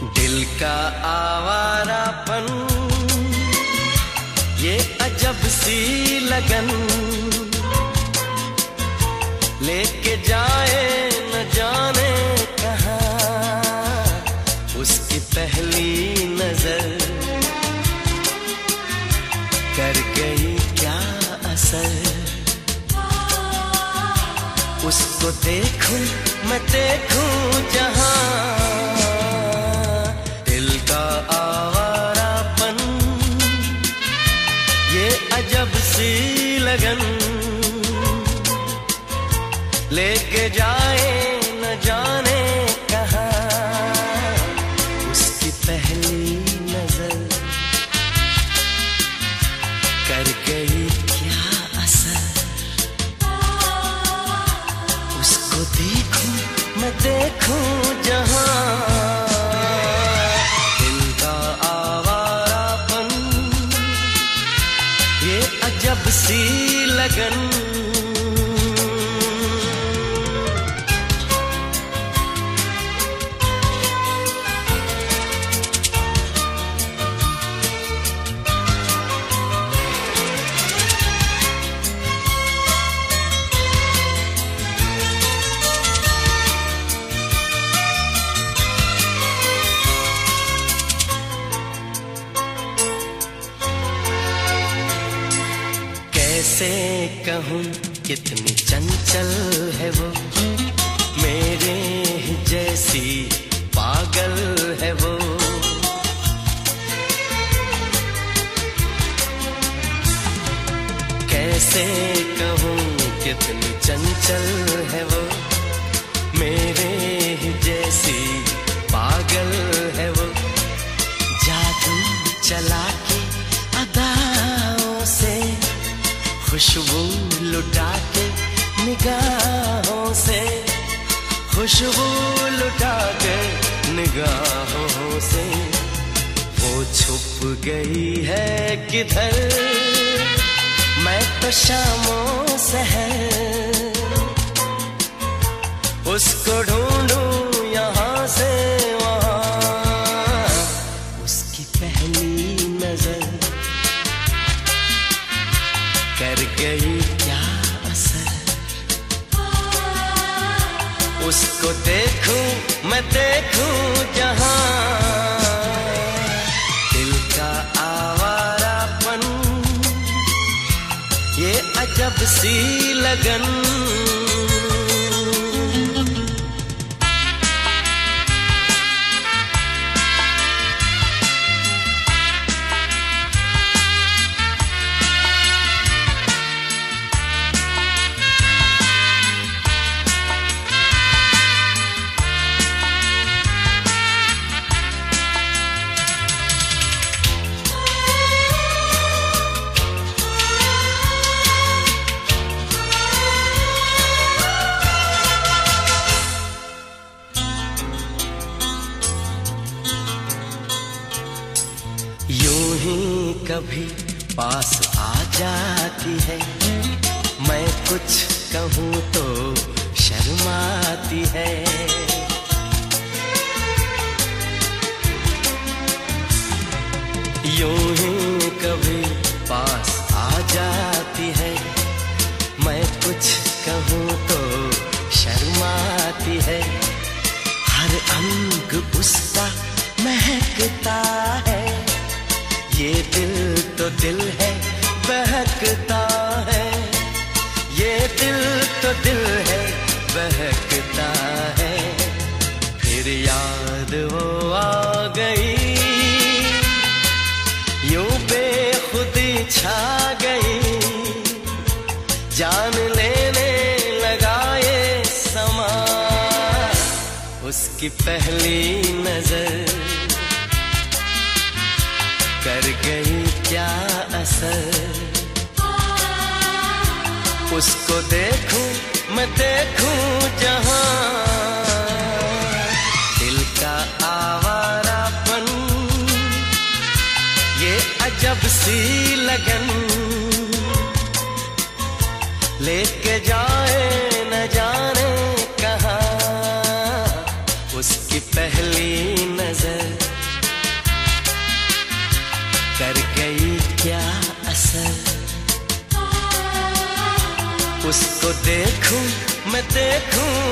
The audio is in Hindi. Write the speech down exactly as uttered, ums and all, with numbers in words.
दिल का आवारापन, ये अजब सी लगन, लेके जाए न जाने कहाँ उसकी पहली नजर, कर गई क्या असर। उसको देखूं मैं देखूं जहां, दिल का आवारापन, ये अजब सी लगन, लेके जाए न जाने कहाँ उसकी पहली नजर, कर गई क्या असर। उसको देखूं मैं देखूं जहां, दिल का आवारापन, ये अजब सी लगन। कैसे कहूँ कितनी चंचल है वो, मेरे ही जैसी पागल है वो। कैसे कहूँ कितनी चंचल है वो, मेरे ही जैसी पागल है वो। जादू चला के अदाओं से, खुशबू लुटा के निगाहों से, खुशबू लुटा के निगाहों से, वो छुप गई है किधर, मैं तो शामों सहर उसको ढूंढूं यहाँ से वहाँ, उसकी पहली नजर कर गई क्या असर। उसको देखूं मैं देखूं जहां, दिल का आवारापन, ये अजब सी लगन। यूं ही कभी पास आ जाती है, मैं कुछ कहूँ तो शर्माती है। यूं ही कभी पास आ जाती है, मैं कुछ कहूँ तो शर्माती है। हर अंग उसका महकता है, ये दिल तो दिल है बहकता है, ये दिल तो दिल है बहकता है। फिर याद वो आ गई, यूं बेखुदी छा गई, जान लेने लगा ये समा, उसकी पहली नजर कर गई क्या असर। उसको देखूं मैं देखूं जहां, दिल का आवारापन, ये अजब सी लगन, लेके जाए न जाने कहाँ उसकी पहली नजर। देखूं